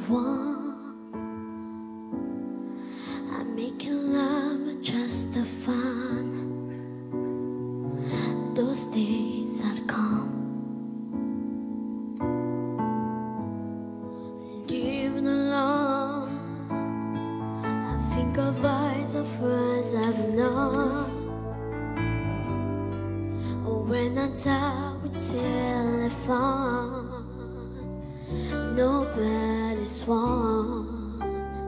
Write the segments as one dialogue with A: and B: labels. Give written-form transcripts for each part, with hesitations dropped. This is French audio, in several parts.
A: one. I'm making love just for fun. Those days are come. Living alone, I think of eyes of words I've known. Oh, when I talk with telephone, nobody's one.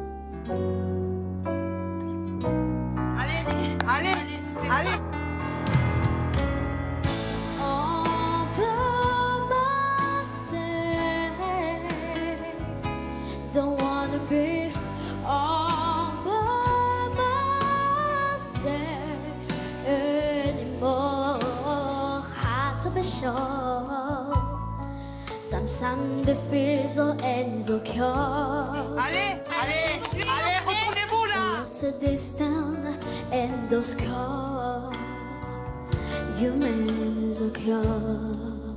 B: Allez, allez, allez.
A: All by myself, don't wanna be all by myself anymore. Hard to be sure. Sometimes the fears are insecure.
B: Allez, allez, allez, retournez-vous là.
A: So distant and those calls, you insecure.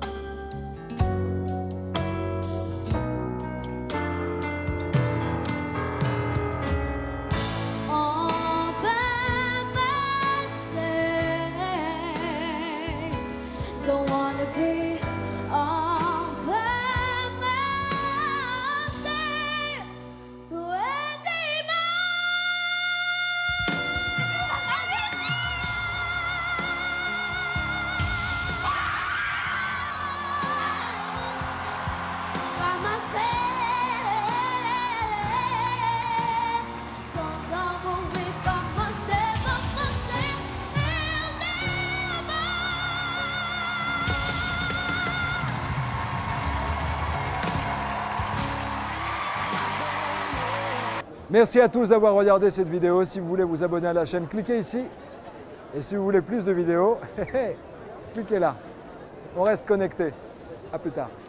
A: All by myself, don't wanna be all by myself anymore. By myself, don't go away by myself,
C: Merci à tous d'avoir regardé cette vidéo. Si vous voulez vous abonner à la chaîne, cliquez ici. Et si vous voulez plus de vidéos, cliquez là. On reste connecté. À plus tard.